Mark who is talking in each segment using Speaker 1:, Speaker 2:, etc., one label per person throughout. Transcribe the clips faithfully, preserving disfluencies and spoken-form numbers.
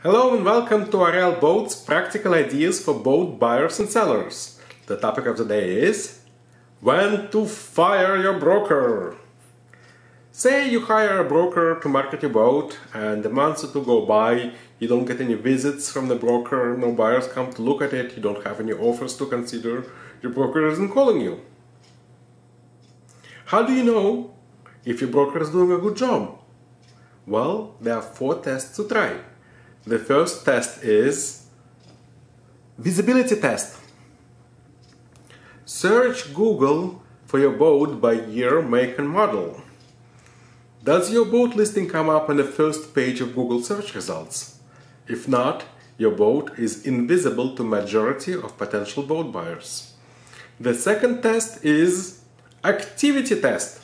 Speaker 1: Hello and welcome to R L Boats Practical Ideas for Boat Buyers and Sellers. The topic of the day is when to fire your broker. Say you hire a broker to market your boat and the months or two go by, you don't get any visits from the broker, no buyers come to look at it, you don't have any offers to consider, your broker isn't calling you. How do you know if your broker is doing a good job? Well, there are four tests to try. The first test is visibility test. Search Google for your boat by year, make and model. Does your boat listing come up on the first page of Google search results? If not, your boat is invisible to majority of potential boat buyers. The second test is activity test.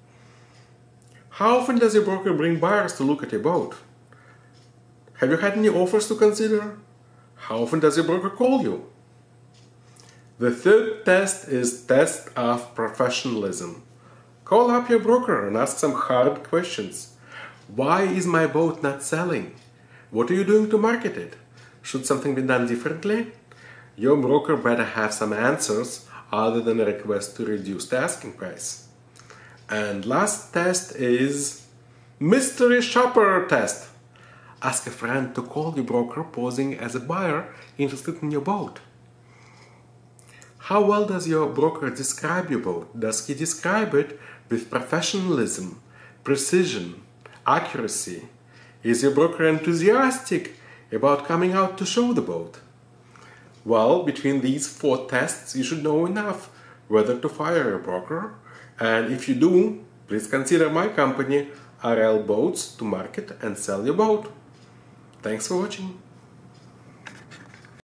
Speaker 1: How often does your broker bring buyers to look at your boat? Have you had any offers to consider? How often does your broker call you? The third test is test of professionalism. Call up your broker and ask some hard questions. Why is my boat not selling? What are you doing to market it? Should something be done differently? Your broker better have some answers other than a request to reduce the asking price. And last test is mystery shopper test. Ask a friend to call your broker posing as a buyer interested in your boat. How well does your broker describe your boat? Does he describe it with professionalism, precision, accuracy? Is your broker enthusiastic about coming out to show the boat? Well, between these four tests, you should know enough whether to fire your broker. And if you do, please consider my company, R L Boats, to market and sell your boat. Thanks for watching.